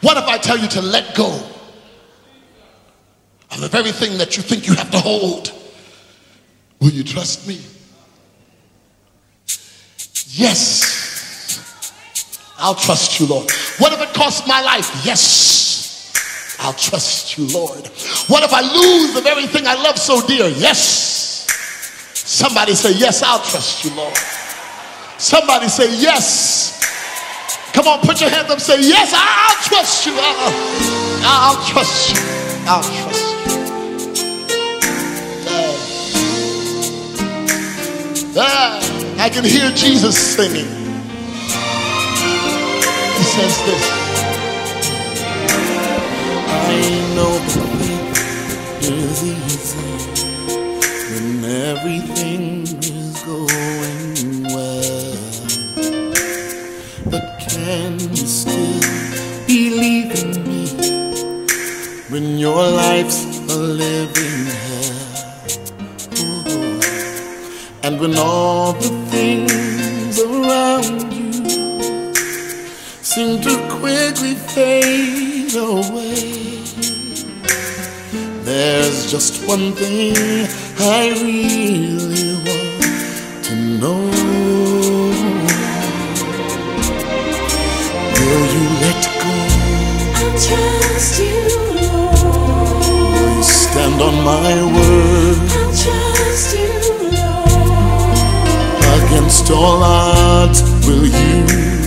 What if I tell you to let go of the very thing that you think you have to hold? Will you trust me? Yes, I'll trust you, Lord. What if it costs my life? Yes, I'll trust you, Lord. What if I lose the very thing I love so dear? Yes. Somebody say, yes, I'll trust you, Lord. Somebody say, yes. Come on, put your hands up and say, yes, I'll trust you. I'll trust you. I'll trust you. I can hear Jesus singing. He says this. I know that it is easy when everything is going well, but can you still believe in me when your life's a living hell? And when all the things around you seem to quickly fade away, there's just one thing I really want to know. Will you let go? I'll trust you, Lord. Will you stand on my word? I'll trust you, Lord. Against all odds, will you